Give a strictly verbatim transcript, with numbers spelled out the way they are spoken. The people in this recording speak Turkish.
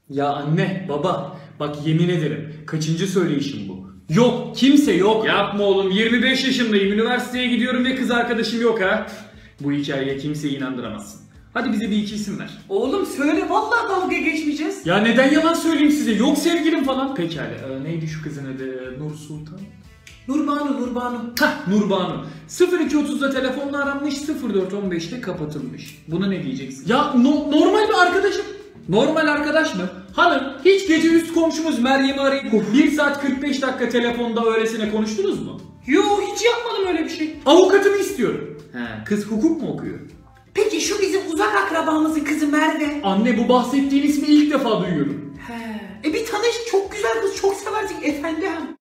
Ya anne, baba, bak yemin ederim kaçıncı söyleyişim bu? Yok, kimse yok. Yapma oğlum, yirmi beş yaşındayım, üniversiteye gidiyorum ve kız arkadaşım yok ha. Bu hikayeye kimseyi inandıramazsın. Hadi bize bir iki isim ver. Oğlum söyle, vallahi dalga geçmeyeceğiz. Ya neden yalan söyleyeyim size? Yok sevgilim falan. Pekala. Ee, neydi şu kızın adı? Nur Sultan? Nurbanu, Nurbanu. Hah, Nurbanu. sıfır iki otuzda telefonla aranmış, sıfır dört on beşte kapatılmış. Buna ne diyeceksin? Ya no- normal bir arkadaşım. Normal arkadaş mı? Hanım, hiç gece üst komşumuz Meryem'i arayıp bir saat kırk beş dakika telefonda öylesine konuştunuz mu? Yo, hiç yapmadım öyle bir şey. Avukatımı istiyorum. He, kız hukuk mu okuyor? Peki şu bizim uzak akrabamızın kızı Merve. Anne, bu bahsettiğin ismi ilk defa duyuyorum. He. E bir tanış, çok güzel kız, çok seversin efendim.